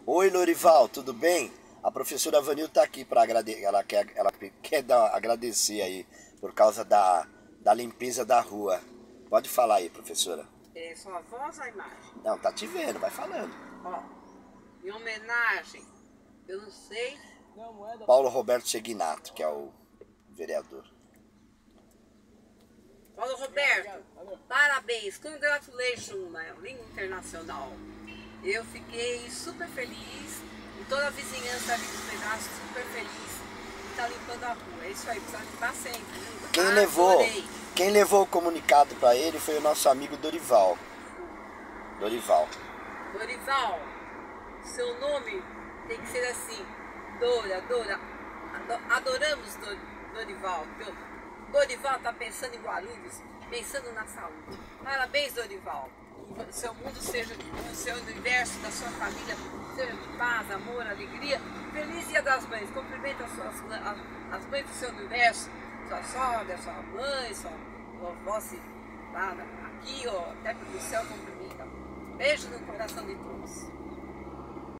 Oi, Lorival, tudo bem? A professora Vanil está aqui para agradecer. Ela quer agradecer aí por causa da limpeza da rua. Pode falar aí, professora. É só a voz ou a imagem? Não, tá te vendo, vai falando. Ó, em homenagem, eu não sei. Paulo Roberto Segnato, que é o vereador. Paulo Roberto, parabéns, congratulations na língua internacional. Eu fiquei super feliz e toda a vizinhança ali do pedaço super feliz de estar limpando a rua. É isso aí, precisa limpar sempre. Quem levou o comunicado para ele foi o nosso amigo Dorival. Dorival, seu nome tem que ser assim, Dora. Adoramos Dorival. Dorival está pensando em Guarulhos, pensando na saúde. Parabéns, Dorival. Que seu mundo seja de luz, seu universo da sua família seja de paz, amor, alegria. Feliz Dia das Mães. Cumprimenta as mães do seu universo, sua sogra, sua mãe, sua vovó, se tá aqui, ó, até pelo céu, cumprimenta. Beijo no coração de todos.